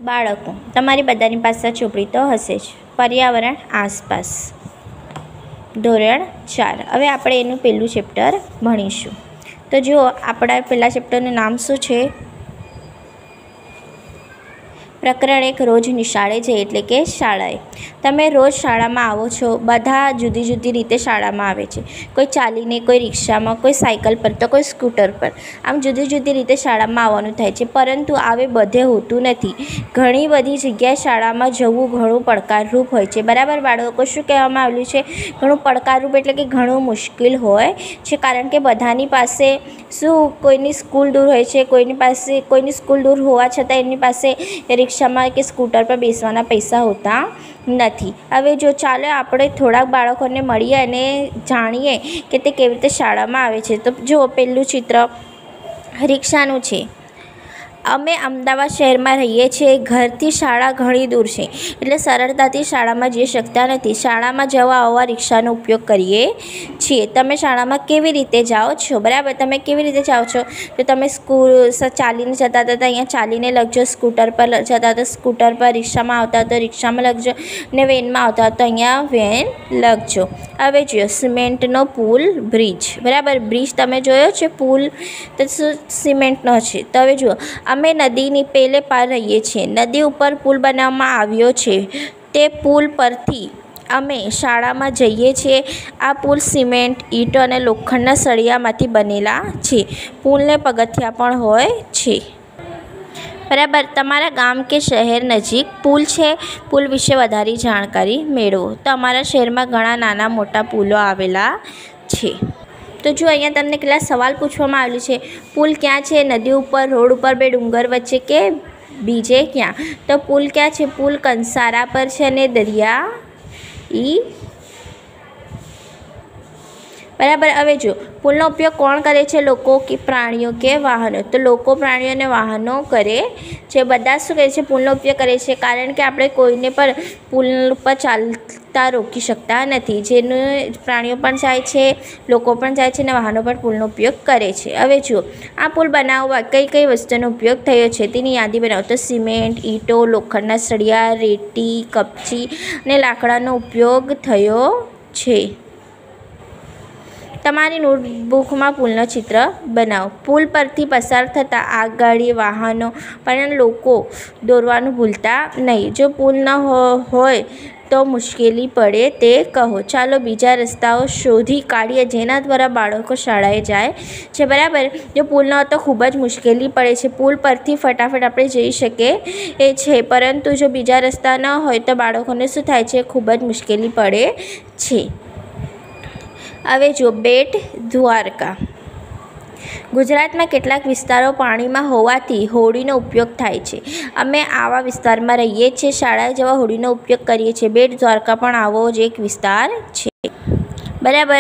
બાળકો, તમારી બધાની પાસે ચોપડી તો હશે જ. પર્યાવરણ આસપાસ, ધોરણ 4. હવે આપણે એનું પહેલું ચેપ્ટર ભણીશું. તો જુઓ, આપણા પહેલા ચેપ્ટરનું નામ શું છે? પ્રકરણ 1, રોજ નિશાળે જઈએ, એટલે કે શાળાએ. તમે રોજ શાળામાં આવો છો. બધા જુદી જુદી રીતે શાળામાં આવે છે. કોઈ ચાલીને, કોઈ રિક્ષામાં, કોઈ સાયકલ પર, તો કોઈ સ્કૂટર પર. આમ જુદી જુદી રીતે શાળામાં આવવાનું થાય છે. પરંતુ આવે બધે હોતું નથી. ઘણી બધી જગ્યાએ શાળામાં જવું ઘણું પડકારરૂપ હોય છે. બરાબર બાળકો? શું કહેવામાં આવ્યું છે? ઘણું પડકારરૂપ એટલે કે ઘણું મુશ્કેલ હોય છે. કારણ કે બધાની પાસે કોઈની સ્કૂલ દૂર હોય છે, કોઈની સ્કૂલ દૂર હોવા છતાં એમની પાસે રિક્ષામાં કે સ્કૂટર પર બેસવાના પૈસા હોતા નથી. હવે જો ચાલો આપણે થોડાક બાળકોને મળીએ અને જાણીએ કે તે કેવી રીતે શાળામાં આવે છે. તો જુઓ, પહેલું ચિત્ર રિક્ષાનું છે. અમે અમદાવાદ શહેરમાં રહીએ છીએ. ઘરથી શાળા ઘણી દૂર છે, એટલે સરળતાથી શાળામાં જઈ શકતા નથી. શાળામાં જવા આવવા રિક્ષાનો ઉપયોગ કરીએ છીએ. તમે શાળામાં કેવી રીતે જાઓ છો? બરાબર, તમે કેવી રીતે જાઓ છો? તો તમે સ્કૂલ ચાલીને જતા હતા તો અહીંયા ચાલીને લખજો, સ્કૂટર પર જતા તો સ્કૂટર પર, રિક્ષામાં આવતા તો રિક્ષામાં લખજો, ને વેનમાં આવતા તો અહીંયા વેન લખજો. હવે જુઓ, સિમેન્ટનો પુલ, બ્રિજ. બરાબર, બ્રિજ તમે જોયો છે, પુલ તો સિમેન્ટનો છે. તો હવે જુઓ, અમે નદીની પેલે પાર રહીએ છીએ. નદી ઉપર પુલ બનાવવામાં આવ્યો છે. તે પુલ પરથી અમે શાળામાં જઈએ છીએ. આ પુલ સિમેન્ટ, ઈંટો અને લોખંડના સળિયામાંથી બનેલા છે. પુલને પગથિયા પણ હોય છે. બરાબર, તમારા ગામ કે શહેર નજીક પુલ છે. પુલ વિશે વધારે જાણકારી મેળવો. તો અમારા શહેરમાં ઘણા નાના મોટા પુલો આવેલા છે. તો જો અહીંયા તમને કેટલા સવાલ પૂછવામાં આવેલું છે. પુલ ક્યાં છે? નદી ઉપર, રોડ ઉપર, બે ડુંગર વચ્ચે કે બીજે ક્યાં? તો પુલ ક્યાં છે? પુલ કંસારા પર છે અને દરિયા બરાબર. હવે જો, પુલનો ઉપયોગ કોણ કરે છે? લોકો કે પ્રાણીઓ કે વાહનો? તો લોકો, પ્રાણીઓ અને વાહનો કરે છે. બધા શું કરે છે? પુલનો ઉપયોગ કરે છે. કારણ કે આપણે કોઈને પણ પુલ ઉપર ચાલતા રોકી શકતા નથી. જેને પ્રાણીઓ પણ જાય છે, લોકો પણ જાય છે અને વાહનો પણ પુલનો ઉપયોગ કરે છે. હવે જુઓ, આ પુલ બનાવવા કઈ કઈ વસ્તુનો ઉપયોગ થયો છે તેની યાદી બનાવો. તો સિમેન્ટ, ઈંટો, લોખંડના સળિયા, રેતી, કપચી અને લાકડાનો ઉપયોગ થયો છે. તમારી નોટબુકમાં પુલનો ચિત્ર બનાવો. પુલ પરથી પસાર થતા આગગાડી, વાહનો પણ લોકો દોરવાનું ભૂલતા નહીં. જો પુલ ન હોય તો મુશ્કેલી પડે તે કહો. ચાલો બીજા રસ્તાઓ શોધી કાઢીએ જેના દ્વારા બાળકો શાળાએ જાય છે. બરાબર, જો પુલ ન હોય તો ખૂબ જ મુશ્કેલી પડે છે. પુલ પરથી ફટાફટ આપણે જઈ શકીએ છે, પરંતુ જો બીજા રસ્તા ન હોય તો બાળકોને શું થાય છે? ખૂબ જ મુશ્કેલી પડે છે. હવે જો, બેટ દ્વારકા. ગુજરાતમાં કેટલાક વિસ્તારો પાણીમાં હોવાથી હોડીનો ઉપયોગ થાય છે. અમે આવા વિસ્તારમાં રહીએ છીએ. શાળાએ જવા હોડીનો ઉપયોગ કરીએ છીએ. બેટ દ્વારકા પણ આવો જ એક વિસ્તાર છે. બરાબર,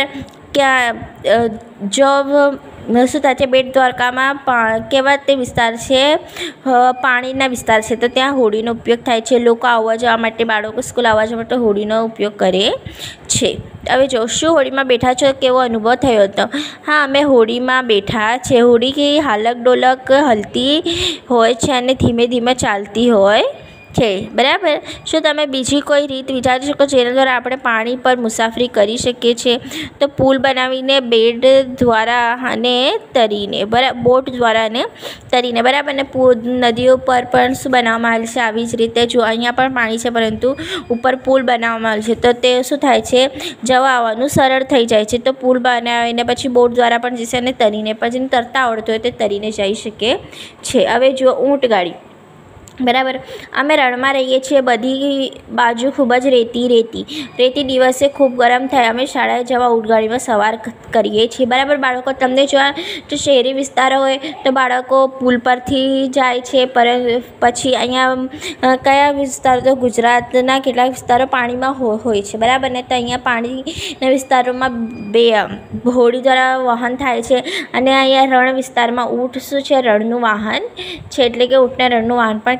શું થાય છે? બેટ દ્વારકામાં કેવા તે વિસ્તાર છે? પાણીના વિસ્તાર છે, તો ત્યાં હોડીનો ઉપયોગ થાય છે. લોકો આવવા જવા માટે, બાળકો સ્કૂલ આવવા જવા માટે હોડીનો ઉપયોગ કરે છે. હવે જો, શું હોડીમાં બેઠા છો? કેવો અનુભવ થયો હતો? હા, અમે હોડીમાં બેઠા છે. હોડી કે હાલક ડોલક હલતી હોય છે અને ધીમે ધીમે ચાલતી હોય છે. બરાબર, શું તમે બીજી કોઈ રીત વિચારી શકો જેના દ્વારા આપણે પાણી પર મુસાફરી કરી શકીએ છીએ? તો પુલ બનાવીને, બેટ દ્વારા અને તરીને, બોટ દ્વારા અને તરીને. બરાબર, અને નદીઓ પર પણ શું બનાવવામાં આવેલ છે? આવી જ રીતે. જો, અહીંયા પણ પાણી છે, પરંતુ ઉપર પુલ બનાવવામાં આવેલ છે, તો તે શું થાય છે? જવા આવવાનું સરળ થઈ જાય છે. તો પુલ બનાવીને પછી બોટ દ્વારા પણ જશે અને તરીને પણ, જેને તરતા આવડતું હોય તે તરીને જઈ શકે છે. હવે જુઓ, ઊંટગાડી. બરાબર, અમે રણમાં રહીએ છીએ. બધી બાજુ ખૂબ જ રેતી દિવસે ખૂબ ગરમ થાય. અમે શાળાએ જવા ઊંટગાડીમાં સવાર કરીએ છીએ. બરાબર બાળકો, તમને જોવા તો શહેરી વિસ્તારો હોય તો બાળકો પુલ પરથી જાય છે. પછી અહીંયા કયા વિસ્તારો? તો ગુજરાતના કેટલાક વિસ્તારો પાણીમાં હોય છે. બરાબર ને? તો અહીંયા પાણીના વિસ્તારોમાં હોડી દ્વારા વહન થાય છે. અને અહીંયા રણ વિસ્તારમાં ઊંટ શું છે? રણનું વાહન છે, એટલે કે ઊંટને રણનું વાહન પણ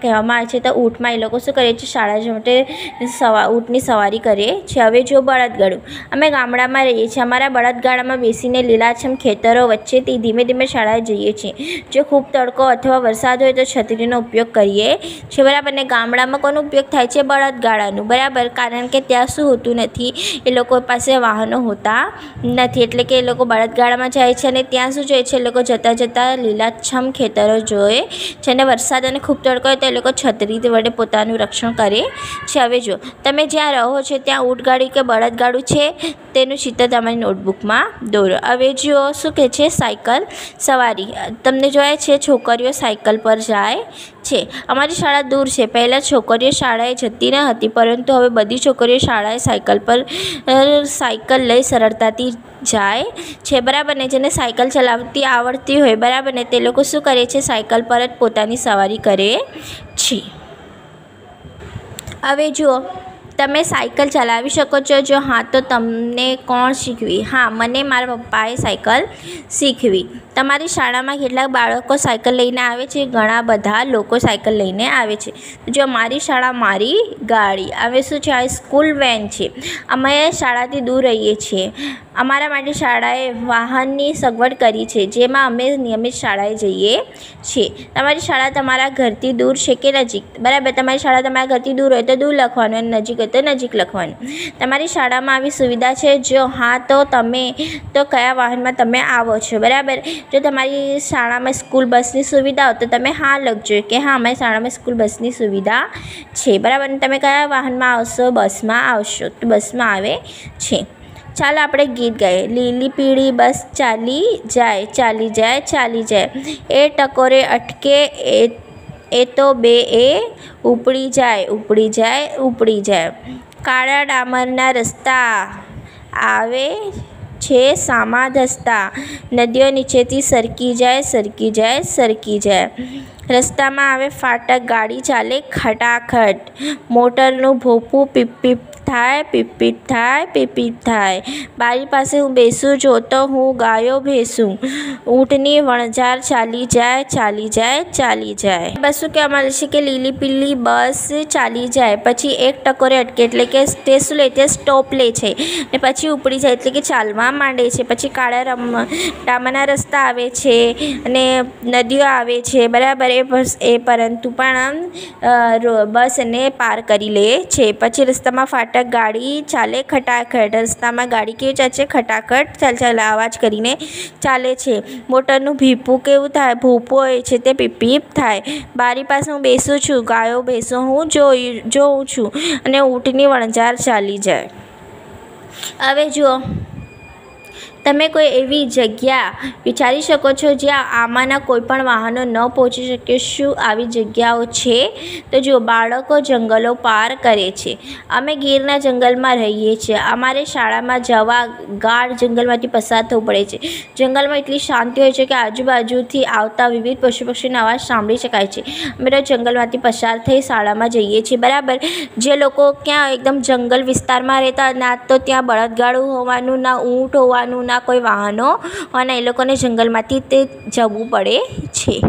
કહેવામાં આવે છે તો ઊંટમાં એ લોકો શું કરે છે, શાળા જવા માટે ઊંટની સવારી કરે છે. હવે જો બળદગાડું. અમે ગામડામાં રહીએ છીએ. અમારા બળદગાડામાં બેસીને લીલાછમ ખેતરો વચ્ચેથી ધીમે ધીમે શાળાએ જઈએ છીએ. જો ખૂબ તડકો અથવા વરસાદ હોય તો છત્રીનો ઉપયોગ કરીએ છીએ. બરાબર. ને ગામડામાં કોનો ઉપયોગ થાય છે? બળદગાડાનું. બરાબર. કારણ કે ત્યાં શું હોતું નથી, એ લોકો પાસે વાહનો હોતા નથી, એટલે કે એ લોકો બળદગાડામાં જાય છે અને ત્યાં શું જોઈએ છે, એ લોકો જતાં જતાં લીલાછમ ખેતરો જોએ છે. અને વરસાદ અને ખૂબ તડકો હોય તો એ લોકો છત્રી વડે પોતાનું રક્ષણ કરે છે. હવે જો તમે જ્યાં રહો છો ત્યાં ઊંટગાડી કે બળદગાડું છે, તેનું ચિત્ર તમારી નોટબુકમાં દોરો. હવે જો શું કહે છે, સાયકલ સવારી. તમને જોયા છે છોકરીઓ સાયકલ પર જાય છે. અમારી શાળા દૂર છે. પહેલાં છોકરીઓ શાળાએ જતી ન હતી, પરંતુ હવે બધી છોકરીઓ શાળાએ સાયકલ લઈ સરળતાથી જાય છે. બરાબર ને. જેને સાયકલ ચલાવતી આવડતી હોય, બરાબર ને, તે લોકો શું કરે છે, સાયકલ પર જ પોતાની સવારી કરે છે. હવે જુઓ, તમે સાયકલ ચલાવી શકો છો? જો હા, તો તમને કોણ શીખવી? હા, મને મારા પપ્પાએ સાયકલ શીખવી. તમારી શાળામાં કેટલાક બાળકો સાયકલ લઈને આવે છે? ઘણા બધા લોકો સાયકલ લઈને આવે છે. જો મારી શાળા મારી ગાડી. હવે શું છે, આ સ્કૂલ વેન છે. અમે શાળાથી દૂર રહીએ છીએ. અમારા માટે શાળાએ વાહનની સગવડ કરી છે, જેમાં અમે નિયમિત શાળાએ જઈએ છીએ. તમારી શાળા તમારા ઘરથી દૂર છે કે નજીક? બરાબર. તમારી શાળા તમારા ઘરથી દૂર હોય તો દૂર લખવાનું, અને નજીક હોય તો નજીક લખવાનું. તમારી શાળામાં આવી સુવિધા છે? જો હા, તો કયા વાહનમાં તમે આવો છો? બરાબર. જો તમારી શાળામાં સ્કૂલ બસની સુવિધા હોય તો તમે હા લખજો કે હા, અમારી શાળામાં સ્કૂલ બસની સુવિધા છે. બરાબર. તમે કયા વાહનમાં આવશો? બસમાં આવશો. તો બસમાં આવે છે. ચાલો આપણે ગીત ગાઈએ. લીલી પીળી બસ ચાલી જાય, ચાલી જાય, ચાલી જાય. એ ટકોરે અટકે એ તો બે એ ઉપડી જાય, ઉપડી જાય, ઉપડી જાય. કાળા ડામરના રસ્તા આવે છે સામા ધસતા. નદીઓ નીચેથી સરકી જાય, સરકી જાય, સરકી જાય. રસ્તામાં આવે ફાટક, ગાડી ચાલે ખટાખટ. મોટરનું ભોપું પીપ પીપ થાય, પીપ પીપ થાય, પીપ પીપ થાય. બારી પાસે હું બેસું, જોતો હું ગાયો ભેંસું. ઊંટની વણઝાર ચાલી જાય, ચાલી જાય, ચાલી જાય. બસ શું કહેવા માંગે છે કે લીલી પીળી બસ ચાલી જાય, પછી એક ટકોરે અટકે, એટલે કે તે શું લે, તે સ્ટોપ લે છે, ને પછી ઉપડી જાય, એટલે કે ચાલવા માંડે છે. પછી કાળા ડામરના રસ્તા આવે છે અને નદીઓ આવે છે. બરાબર. પરંતુ પણ બસ એને પાર કરી લે છે. પછી રસ્તામાં ફાટક, ગાડી ચાલે ખટાખટ. રસ્તામાં ગાડી કેવી ચાલે છે? ખટાખટ ચાલ ચાલ અવાજ કરીને ચાલે છે. મોટરનું ભીપું કેવું થાય? ભૂપું હોય છે તે પીપ પીપ થાય. બારી પાસે હું બેસું છું, ગાયો ભેંસો હું જોઉં છું, અને ઊંટની વણઝાર ચાલી જાય. હવે જુઓ, તમે કોઈ એવી જગ્યા વિચારી શકો છો જ્યાં આમાંના કોઈ પણ વાહનો ન પહોંચી શકે? શું આવી જગ્યાઓ છે? તો જો બાળકો જંગલો પાર કરે છે. અમે ગીરના જંગલમાં રહીએ છીએ. અમારે શાળામાં જવા ગાઢ જંગલમાંથી પસાર થવું પડે છે. જંગલમાં એટલી શાંતિ હોય છે કે આજુબાજુથી આવતા વિવિધ પશુ પક્ષીનો અવાજ સાંભળી શકાય છે. અમે તો જંગલમાંથી પસાર થઈ શાળામાં જઈએ છીએ. બરાબર. જે લોકો ક્યાં એકદમ જંગલ વિસ્તારમાં રહેતા, ના તો ત્યાં બળદગાડું હોવાનું, ના ઊંટ હોવાનું, ના કોઈ વાહનો, અને એ લોકોને જંગલમાંથી તે જવું પડે છે.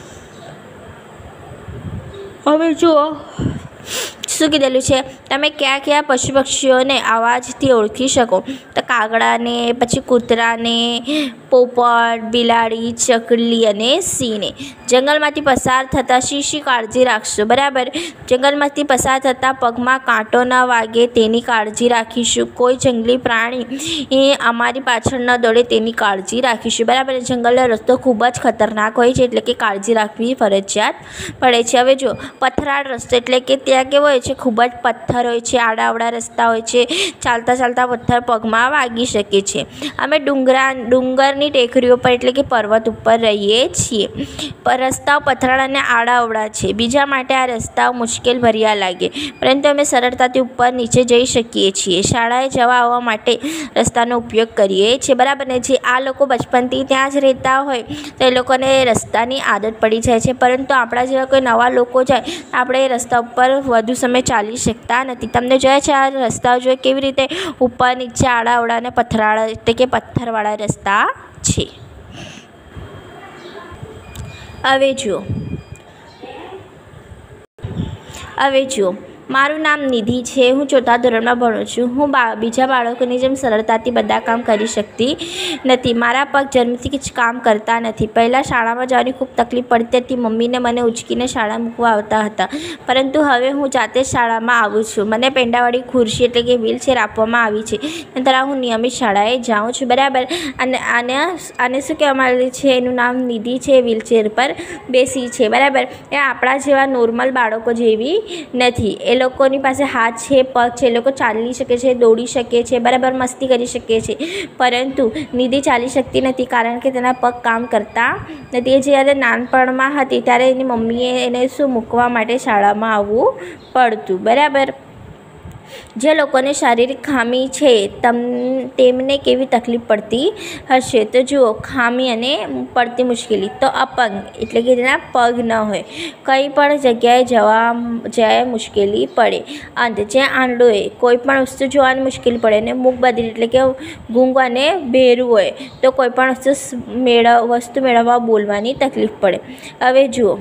હવે જુઓ શું કીધેલું છે, તમે કયા કયા પશુ પક્ષીઓને અવાજથી ઓળખી શકો? તો કાગડાને, પછી કૂતરાને, પોપટ, બિલાડી, ચકલી અને સિંહને. જંગલમાંથી પસાર થતાં શી કાળજી રાખશો? બરાબર. જંગલમાંથી પસાર થતાં પગમાં કાંટો ન વાગે તેની કાળજી રાખીશું. કોઈ જંગલી પ્રાણી અમારી પાછળ ન દોડે તેની કાળજી રાખીશું. બરાબર. જંગલનો રસ્તો ખૂબ જ ખતરનાક હોય છે, એટલે કે કાળજી રાખવી ફરજિયાત પડે છે. હવે જો પથરાળ રસ્તો, એટલે કે ત્યાં કેવો હોય છે, ખૂબ જ પથ્થર હોય છે, આડાઅવળા રસ્તા હોય છે, ચાલતા ચાલતા પથ્થર પગમાં વાગી શકે છે. અમે ડુંગરની ટેકરીઓ પર, એટલે કે પર્વત ઉપર રહીએ છીએ. રસ્તાઓ પથરાળ અને આડાઅવળા છે. બીજા માટે આ રસ્તાઓ મુશ્કેલ ભર્યા લાગે, પરંતુ અમે સરળતાથી ઉપર નીચે જઈ શકીએ છીએ. શાળાએ જવા આવવા માટે રસ્તાનો ઉપયોગ કરીએ છીએ. બરાબર ને. જે આ લોકો બચપનથી ત્યાં જ રહેતા હોય તો એ લોકોને રસ્તાની આદત પડી જાય છે, પરંતુ આપણા જેવા કોઈ નવા લોકો જાય, આપણે એ રસ્તા ઉપર વધુ સમય ચાલી શકતા નથી. તમને જોયા છે આ રસ્તાઓ જોઈ કેવી રીતે ઉપર નીચે આડાઅવળા અને પથરાળ, એટલે કે પથ્થરવાળા રસ્તા છે. હવે જુઓ, હવે જુઓ, મારું નામ નિધિ છે, હું 4થા ધોરણમાં ભણું છું. હું બીજા બાળકોની જેમ સરળતાથી બધા કામ કરી શકતી નથી. મારા પગ જન્મથી જ કામ કરતા નથી. પહેલાં શાળામાં જવાની ખૂબ તકલીફ પડતી હતી. મમ્મીને મને ઉંચકીને શાળા મૂકવા આવતા હતા, પરંતુ હવે હું જાતે જ શાળામાં આવું છું. મને પેંડાવાળી ખુરશી એટલે કે વ્હીલચેર આપવામાં આવી છે. નંતર હું નિયમિત શાળાએ જાઉં છું. બરાબર. અને આને શું કહેવામાં આવે છે? એનું નામ નિધિ છે. વ્હીલચેર પર બેસી છે. બરાબર. એ આપણા જેવા નોર્મલ બાળકો જેવી નથી. એ લોકોની પાસે હાથ છે, પગ છે, એ લોકો ચાલી શકે છે, દોડી શકે છે, બરાબર, મસ્તી કરી શકે છે. પરંતુ નિધિ ચાલી શકતી નથી, કારણ કે તેના પગ કામ કરતા નથી. એ જ્યારે નાનપણમાં હતી ત્યારે એની મમ્મીએ એને શું મૂકવા માટે શાળામાં આવવું પડતું. બરાબર. જે લોકોને શારીરિક ખામી છે તેમને કેવી તકલીફ પડતી હશે? તો જુઓ, ખામી અને પડતી મુશ્કેલી. તો અપંગ એટલે કે જેના પગ ન હોય, કંઈ પણ જગ્યાએ જવા મુશ્કેલી પડે. અંધ, જે આંધળો હોય, કોઈ પણ વસ્તુ જોવાની મુશ્કેલી પડે. અને મૂકબધિર એટલે કે ગૂંગ અને બહેરું હોય તો કોઈ પણ વસ્તુ મેળવવા બોલવાની તકલીફ પડે. હવે જુઓ,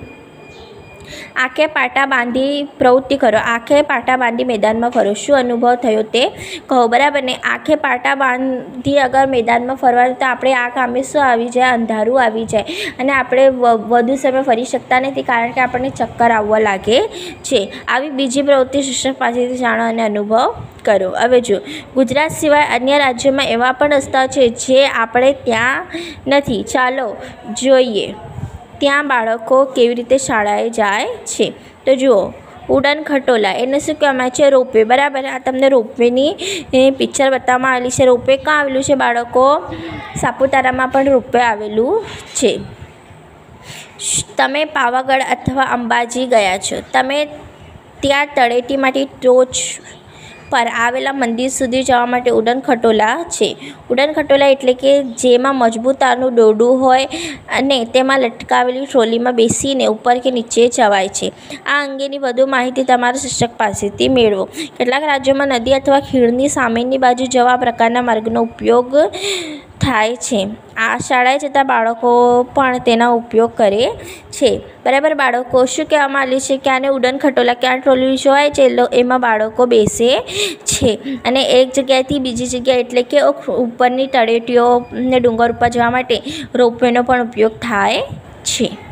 આંખે પાટા બાંધી પ્રવૃત્તિ કરો. આંખે પાટા બાંધી મેદાનમાં ફરો. શું અનુભવ થયો તે કહો. બરાબર ને? આંખે પાટા બાંધી અગર મેદાનમાં ફરવાનું, તો આપણે આ કામે શું આવી જાય? અંધારું આવી જાય અને આપણે વધુ સમય ફરી શકતા નથી, કારણ કે આપણને ચક્કર આવવા લાગે છે. આવી બીજી પ્રવૃત્તિ શિક્ષક પાસેથી જાણો અને અનુભવ કરો. હવે જો, ગુજરાત સિવાય અન્ય રાજ્યોમાં એવા પણ રસ્તાઓ છે જે આપણે ત્યાં નથી. ચાલો જોઈએ ત્યાં બાળકો કેવી રીતે શાળાએ જાય છે. તો જુઓ, ઉડન ખટોલા, એને શું કહેવામાં છે? રોપવે. બરાબર. આ તમને રોપવેની પિક્ચર બતાવવામાં આવેલી છે. રોપવે ક્યાં આવેલું છે બાળકો? સાપુતારામાં પણ રોપવે આવેલું છે. તમે પાવાગઢ અથવા અંબાજી ગયા છો. તમે ત્યાં તળેટીમાંથી ટોચ પર આવેલા મંદિર સુધી જવા માટે ઉડન ખટોલા છે. ઉડન ખટોલા એટલે કે જેમાં મજબૂત તારનું દોરડું હોય અને તેમાં લટકાવેલી ટ્રોલીમાં બેસીને ઉપર કે નીચે જવાય છે. આ અંગેની વધુ માહિતી તમારા શિક્ષક પાસેથી મેળવો. કેટલાક રાજ્યોમાં નદી અથવા ખીણની સામેની બાજુ જવા પ્રકારના માર્ગનો ઉપયોગ થાય છે. આ શાળાએ જતા બાળકો પણ તેનો ઉપયોગ કરે છે. બરાબર. બાળકો શું કહેવામાં આવે છે કે આને ઉડન ખટોલા, ક્યાં ટ્રોલી જોવાય છે એમાં બાળકો બેસે છે અને એક જગ્યાએથી બીજી જગ્યાએ એટલે કે ઉપરની તળેટીઓ ને ડુંગર ઉપર જવા માટે રોપવેનો પણ ઉપયોગ થાય છે.